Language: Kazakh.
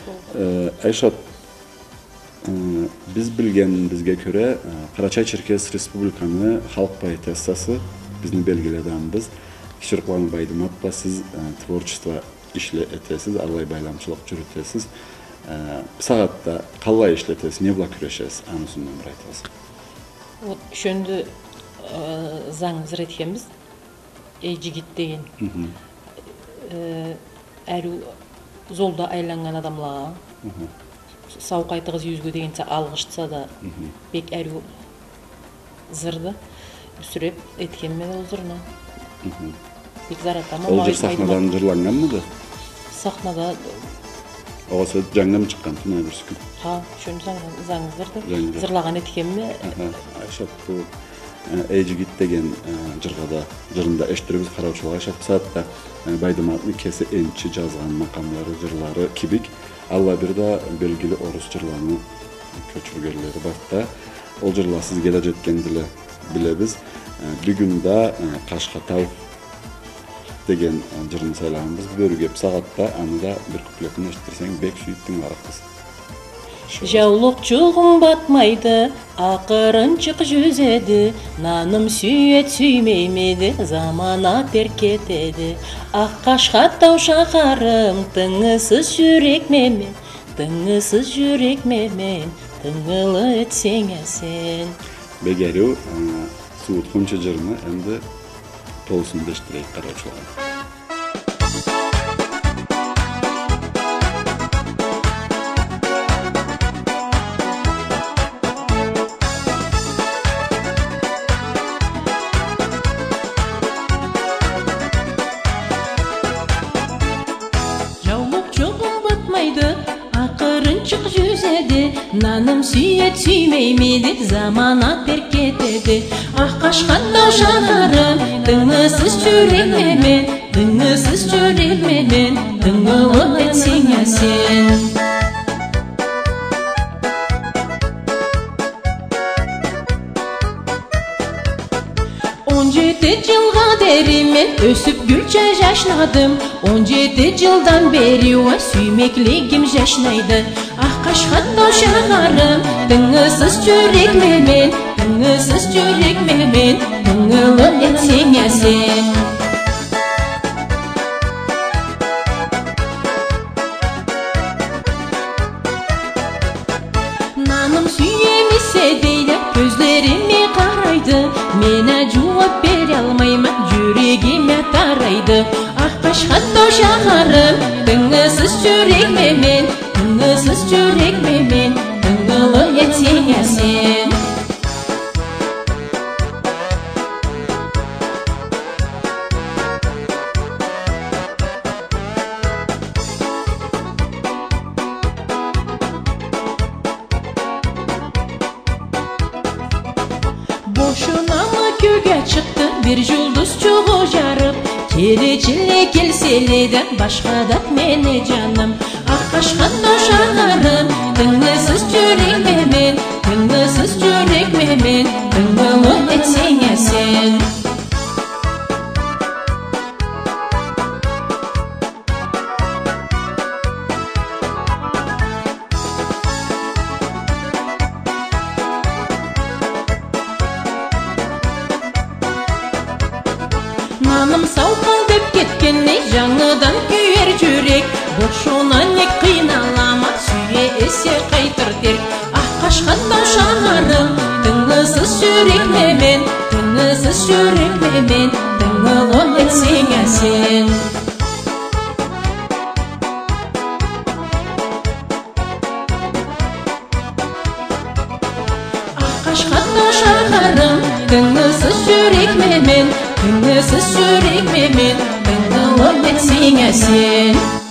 Айшат, біз білгенімізге көре Карачай-Черкес Республиканы халық поэтессасы біздің белгіледенбіз. Кішірқлан Байдыматпа, сіз творчество ішле етесіз, арлай байламшылық жүрітесіз. Сағатта қалай ішлетесіз, не бұла күрешесіз, анысымен бір айтасыз? Шөнді заңыз ретхеміз, жігіт деген. Әрі золда айланған адамлаға, сау қайтығыз yüzгө дегенсе алғышса да бек әрі зырды үсіреп еткенмен ол зырна. Бек заратама. Ол жыр сахнадан жырланған мұды? Сахнада. Оғасы жаңнам шыққан тұна бүрсікін? Ха, шөн заңыздырды. Зырлаған еткенме? Айшат, бұл жігіт деген жырында эштіріміз қараушылға Айшат саатта Байдыматны кесі энчи жазған мақамлары, жырлары кибик. Алла бірда белгілі орыс жырларының көчіргерлері бақта. Ол жырла сізге де жеткенділі білебіз. Бүгінда Қашқатау деген жырын сайлағанбыз. Бөрігеп сағатта аныда бір күплетін ештірсең бек сүйіттің арақыз. Жаулық чуғым батмайды, ақырынчық жүзеді, наным сүйет сүймеймеді, замана терк етеді. Ақ Қашқатау шақарым, тыңысыз жүрек мемен, тыңысыз жүрек мемен, тыңылы етсең әсен. Бегеру, суыт құнчы жырыны әнді толсын дештірейік қараушылаған. Ақырынчық жүзеді, наным сүйет сүймеймеді, замана терк етеді. Ақ Қашқатау шағарым, тыңысыз жүрек мемен, тыңысыз жүрек мемен, тыңылы етсең әсен. Жылға деремен өсіп гүлчә жашнадым. 17 жылдан бері сүймеклігім жашнайды. Ақ Қашқатау шағарым, тыңысыз жүрек мемен, тыңысыз жүрек мемен, тыңылы етсең әсен. Наным сүйемесе дейді, көзлеріме қарайды, мені жуап бере алмаймын, жүрегіме тарайды. Ақ Қашқатау шағарым, тыңысыз жүрек мемен, тыңысыз жүрек мемен, тыңылы етсең әсен. Boşuna mı köge çıktı bir жұлдыз çoğu жарып, келечілі келселеді başqadat meni canım. Ақ Қашқатау шағарым, тыңысыз жүрек мемен, тыңысыз жүрек мемен, тыңылы етсең әсен. Наным сауқал деп кеткенне жаңыдан күйер жүрек, бошуна не қиналама, сүйе есе қайтыр терк. Ақ Қашқатау шағарым, тыңысыз жүрек мемен, тыңысыз жүрек мемен, тыңылы етсең әсен. Ақ Қашқатау шағарым, тыңысыз жүрек мемен, тыңысыз жүрек мемен, тыңылы етсең әсен.